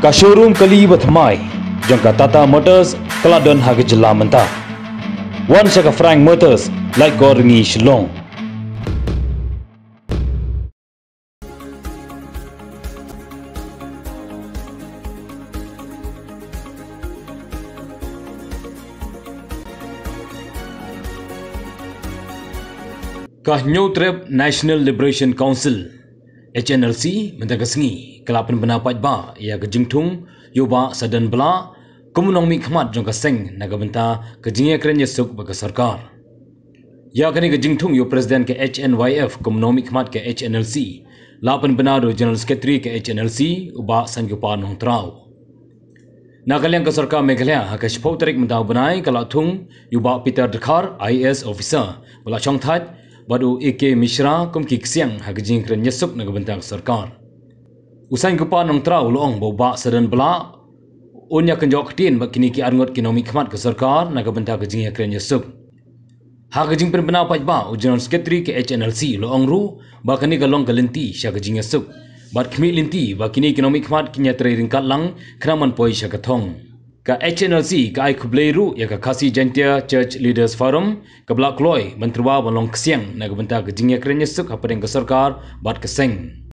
Ka showroom kali batmai jong ka Tata Motors Keladon hag jylla mentah. Wan sya ka Frank Motors like goringi Shillong. Ka New Trip National Liberation Council Hnlc mentah ka sngi kelapan pendapat ba ia ke Thung yoba Sadon bela Nongmihkhmat jong ka seng naga benta ke Jingiakren Iasuk ba ke Sorkar. Ya kani ke Thung yo presiden ke HNYF Nongmihkhmat ke Hnlc lapan benado General Secretary ke Hnlc uba sanggupa nong trau. Nakaliang ke Sorkar Meghalaya ha ke sepau tarik mentau benai kala Thung yoba Peter Dekhar IAS officer bela chongthat badu AK Mishra kumki kesiang ha ke Jingiakren Iasuk naga benta ke Sorkar. Usain gupa nong trau loong boba Sadon bela unya kenjok tin bak kini ki arngot ki Nongmihkhmat ke Sorkar naga benta ke Jingiakren Iasuk. Ha ke jing penbenau paj ba General Secretary ke Hnlc loong ru ba kini galong galenti sya ke Jingiasuk. Bat khmi linti ba kini ki Nongmihkhmat kinya trai ringkat lang kenaman poi sya ke Thung. Ka Hnlc ka ai khublei ru ya ka Khasi Jaintia Church Leaders Forum ka blak loi menterwa balong kesiang naga benta ke Jingiakren Iasuk ha padeng ke Sorkar bat keseng.